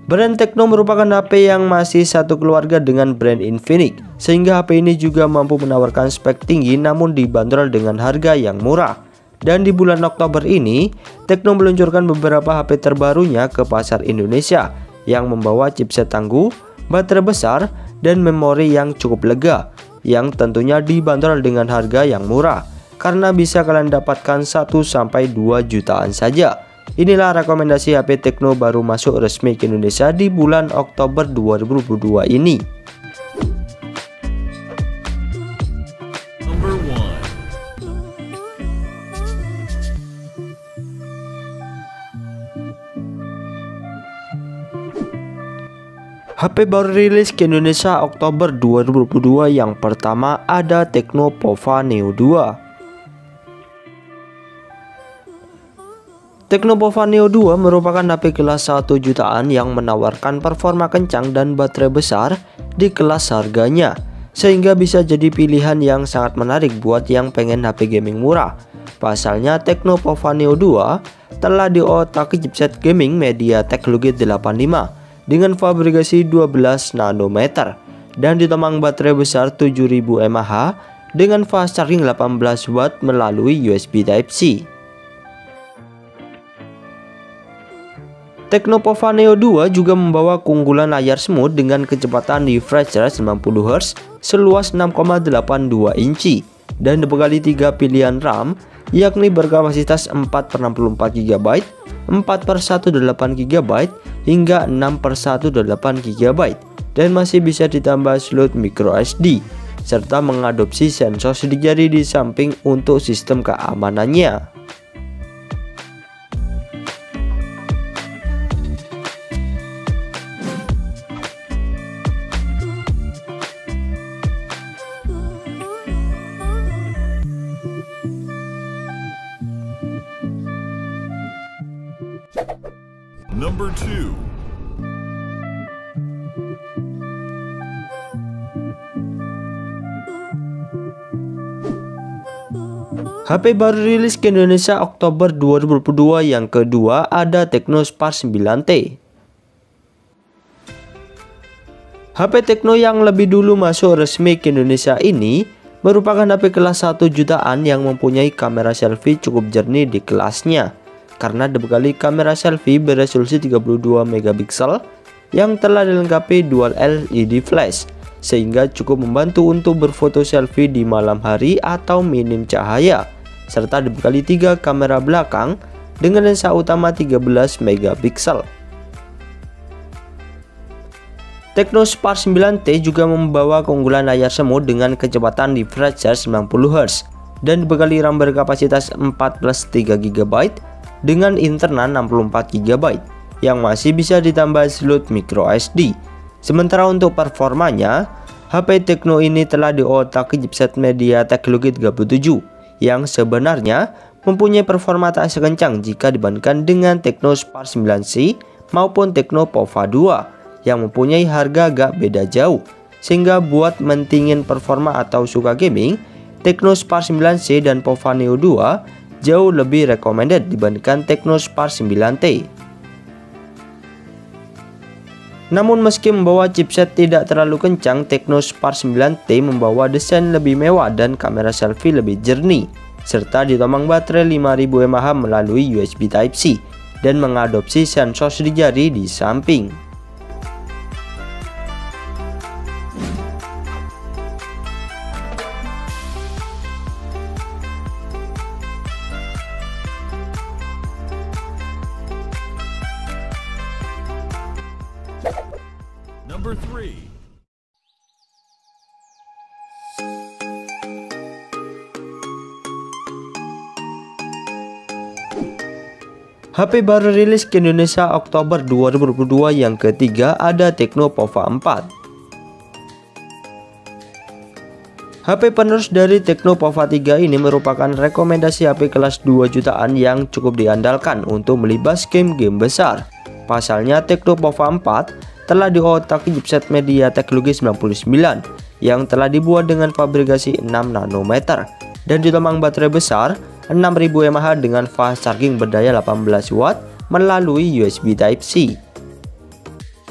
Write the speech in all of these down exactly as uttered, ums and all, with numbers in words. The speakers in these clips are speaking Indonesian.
Brand Tecno merupakan H P yang masih satu keluarga dengan brand Infinix, sehingga H P ini juga mampu menawarkan spek tinggi namun dibanderol dengan harga yang murah. Dan di bulan Oktober ini, Tecno meluncurkan beberapa H P terbarunya ke pasar Indonesia yang membawa chipset tangguh, baterai besar, dan memori yang cukup lega, yang tentunya dibanderol dengan harga yang murah, karena bisa kalian dapatkan satu sampai dua jutaan saja. Inilah rekomendasi H P Tecno baru masuk resmi ke Indonesia di bulan Oktober dua ribu dua puluh dua ini. Number one. H P baru rilis ke Indonesia Oktober dua ribu dua puluh dua. Yang pertama ada Tecno Pova Neo dua. Tecno Pova Neo dua merupakan H P kelas satu jutaan yang menawarkan performa kencang dan baterai besar di kelas harganya, sehingga bisa jadi pilihan yang sangat menarik buat yang pengen H P gaming murah. Pasalnya Tecno Pova Neo dua telah diotaki chipset gaming MediaTek Helio G delapan puluh lima dengan fabrikasi dua belas nanometer dan ditemang baterai besar tujuh ribu mAh dengan fast charging delapan belas watt melalui U S B Type-C. Tecno Pova Neo dua juga membawa keunggulan layar smooth dengan kecepatan refresh rate sembilan puluh hertz seluas enam koma delapan dua inci dan dibekali tiga pilihan RAM, yakni berkapasitas empat per enam puluh empat giga byte, empat per seratus delapan giga byte, hingga enam per seratus delapan giga byte, dan masih bisa ditambah slot micro S D, serta mengadopsi sensor sidik jari di samping untuk sistem keamanannya. Number two. H P baru rilis ke Indonesia Oktober dua ribu dua puluh dua. Yang kedua ada Tecno Spark sembilan T. H P Tecno yang lebih dulu masuk resmi ke Indonesia ini merupakan H P kelas satu jutaan yang mempunyai kamera selfie cukup jernih di kelasnya, karena dibekali kamera selfie beresolusi tiga puluh dua megapiksel yang telah dilengkapi dual L E D flash, sehingga cukup membantu untuk berfoto selfie di malam hari atau minim cahaya, serta dibekali tiga kamera belakang dengan lensa utama tiga belas megapiksel. Tecno Spark sembilan T juga membawa keunggulan layar smooth dengan kecepatan refresh rate sembilan puluh hertz dan dibekali RAM berkapasitas empat plus tiga giga byte dengan internal enam puluh empat giga byte yang masih bisa ditambah slot micro S D. Sementara untuk performanya, H P Tecno ini telah diotaki chipset MediaTek Helio G tiga puluh tujuh yang sebenarnya mempunyai performa tak sekencang jika dibandingkan dengan Tecno Spark sembilan C maupun Tecno Pova dua yang mempunyai harga agak beda jauh, sehingga buat mentingin performa atau suka gaming, Tecno Spark sembilan C dan Pova Neo dua jauh lebih recommended dibandingkan Tecno Spark sembilan T. Namun meski membawa chipset tidak terlalu kencang, Tecno Spark sembilan T membawa desain lebih mewah dan kamera selfie lebih jernih, serta ditomang baterai lima ribu mAh melalui U S B Type-C dan mengadopsi sensor sidik jari di samping. Number three. H P baru rilis ke Indonesia Oktober dua ribu dua puluh dua. Yang ketiga ada Tecno Pova empat. H P penerus dari Tecno Pova tiga ini merupakan rekomendasi H P kelas dua jutaan yang cukup diandalkan untuk melibas game-game besar. Pasalnya Tecno Pova empat telah diotaki chipset MediaTek Helio G sembilan puluh sembilan yang telah dibuat dengan fabrikasi enam nanometer dan ditomang baterai besar enam ribu mAh dengan fast charging berdaya delapan belas watt melalui U S B Type-C.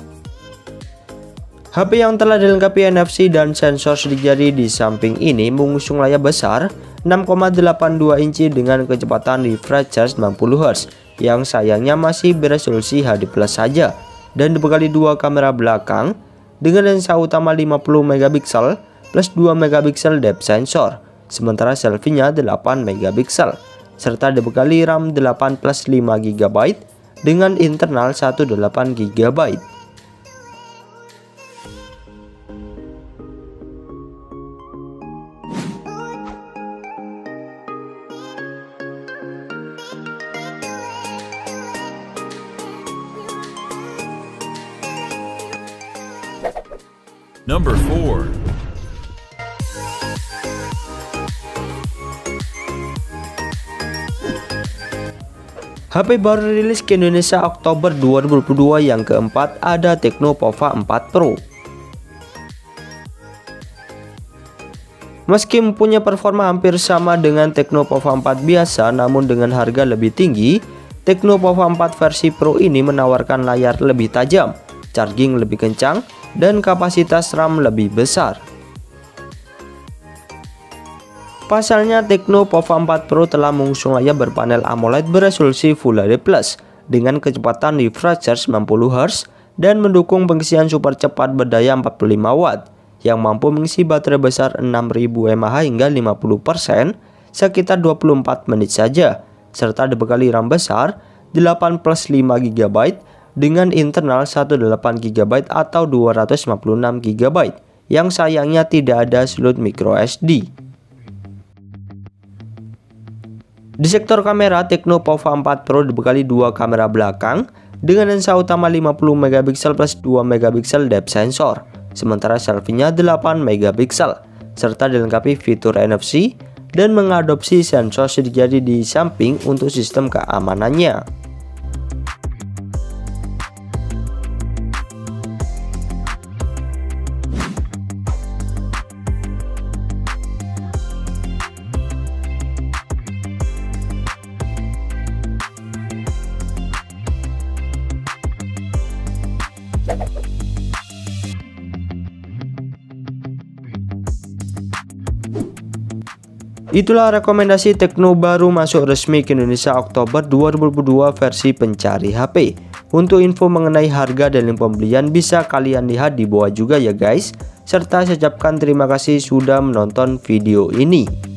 H P yang telah dilengkapi N F C dan sensor sidik jari di samping ini mengusung layar besar enam koma delapan dua inci dengan kecepatan refresh rate sembilan puluh hertz yang sayangnya masih beresolusi H D plus saja, dan dibekali dua kamera belakang dengan lensa utama lima puluh megapiksel plus dua megapiksel depth sensor, sementara selfie-nya delapan megapiksel, serta dibekali RAM delapan plus lima giga byte dengan internal seratus delapan giga byte. Number four. H P baru rilis ke Indonesia Oktober dua ribu dua puluh dua yang keempat ada Tecno Pova empat Pro. Meski mempunyai performa hampir sama dengan Tecno Pova empat biasa, namun dengan harga lebih tinggi, Tecno Pova empat versi Pro ini menawarkan layar lebih tajam, charging lebih kencang, dan kapasitas RAM lebih besar. Pasalnya, Tecno Pova empat Pro telah mengusung layar berpanel AMOLED beresolusi Full H D plus dengan kecepatan refresh rate sembilan puluh hertz dan mendukung pengisian super cepat berdaya empat puluh lima watt yang mampu mengisi baterai besar enam ribu mAh hingga lima puluh persen sekitar dua puluh empat menit saja, serta dibekali RAM besar delapan plus lima giga byte dengan internal seratus delapan giga byte atau dua ratus lima puluh enam giga byte yang sayangnya tidak ada slot micro S D. Di sektor kamera, Tecno Pova empat Pro dibekali dua kamera belakang dengan lensa utama lima puluh megapiksel plus dua megapiksel depth sensor, sementara selfie-nya delapan megapiksel, serta dilengkapi fitur N F C dan mengadopsi sensor sidik jari di samping untuk sistem keamanannya. Itulah rekomendasi Tecno baru masuk resmi ke Indonesia Oktober dua ribu dua puluh dua versi pencari H P. Untuk info mengenai harga dan link pembelian bisa kalian lihat di bawah juga ya guys. Serta saya ucapkan terima kasih sudah menonton video ini.